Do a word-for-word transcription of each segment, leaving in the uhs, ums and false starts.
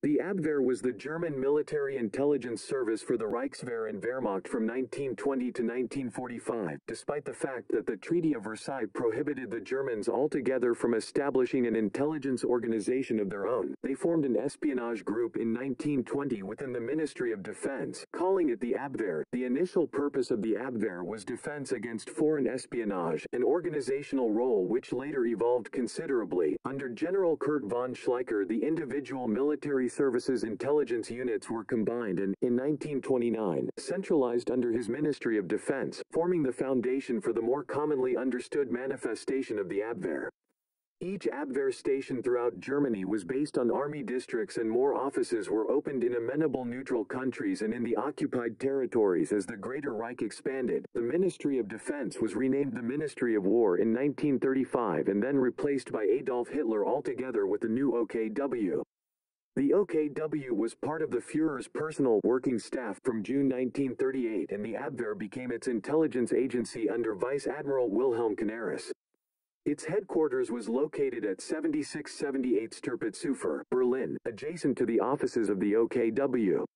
The Abwehr was the German military intelligence service for the Reichswehr and Wehrmacht from nineteen twenty to nineteen forty-five, despite the fact that the Treaty of Versailles prohibited the Germans altogether from establishing an intelligence organization of their own. They formed an espionage group in nineteen twenty within the Ministry of Defense, calling it the Abwehr. The initial purpose of the Abwehr was defense against foreign espionage, an organizational role which later evolved considerably. Under General Kurt von Schleicher, the individual military services intelligence units were combined and, in nineteen twenty-nine, centralized under his Ministry of Defense, forming the foundation for the more commonly understood manifestation of the Abwehr. Each Abwehr station throughout Germany was based on army districts, and more offices were opened in amenable neutral countries and in the occupied territories. As the Greater Reich expanded, the Ministry of Defense was renamed the Ministry of War in nineteen thirty-five and then replaced by Adolf Hitler altogether with the new O K W. The O K W was part of the Führer's personal working staff from June nineteen thirty-eight, and the Abwehr became its intelligence agency under Vice-Admiral Wilhelm Canaris. Its headquarters was located at seventy-six seventy-eight Tirpitzufer, Berlin, adjacent to the offices of the O K W.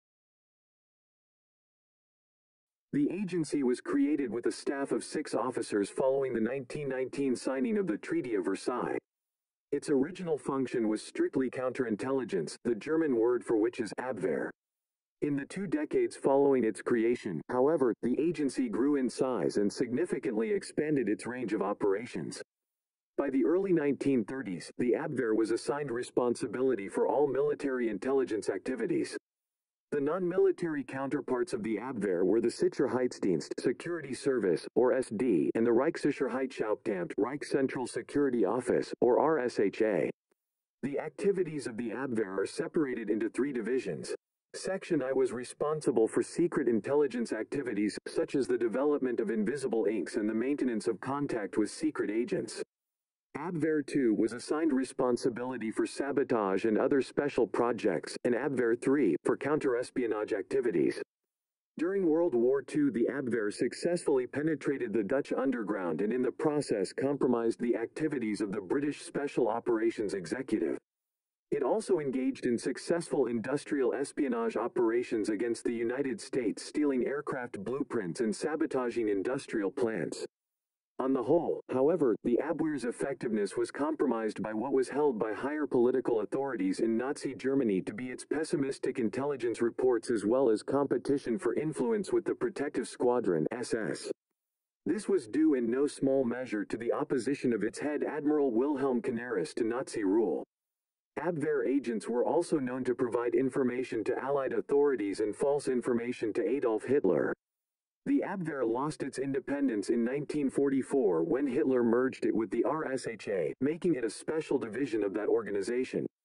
The agency was created with a staff of six officers following the nineteen nineteen signing of the Treaty of Versailles. Its original function was strictly counterintelligence, the German word for which is Abwehr. In the two decades following its creation, however, the agency grew in size and significantly expanded its range of operations. By the early nineteen thirties, the Abwehr was assigned responsibility for all military intelligence activities. The non-military counterparts of the Abwehr were the Sicherheitsdienst, Security Service, or S D, and the Reichssicherheitshauptamt, Reich Central Security Office, or R S H A. The activities of the Abwehr are separated into three divisions. Section I was responsible for secret intelligence activities, such as the development of invisible inks and the maintenance of contact with secret agents. Abwehr two was assigned responsibility for sabotage and other special projects, and Abwehr three for counter-espionage activities. During World War Two, the Abwehr successfully penetrated the Dutch underground and in the process compromised the activities of the British Special Operations Executive. It also engaged in successful industrial espionage operations against the United States, stealing aircraft blueprints and sabotaging industrial plants. On the whole, however, the Abwehr's effectiveness was compromised by what was held by higher political authorities in Nazi Germany to be its pessimistic intelligence reports as well as competition for influence with the Protective Squadron S S. This was due in no small measure to the opposition of its head Admiral Wilhelm Canaris to Nazi rule. Abwehr agents were also known to provide information to Allied authorities and false information to Adolf Hitler. The Abwehr lost its independence in nineteen forty-four when Hitler merged it with the R S H A, making it a special division of that organization.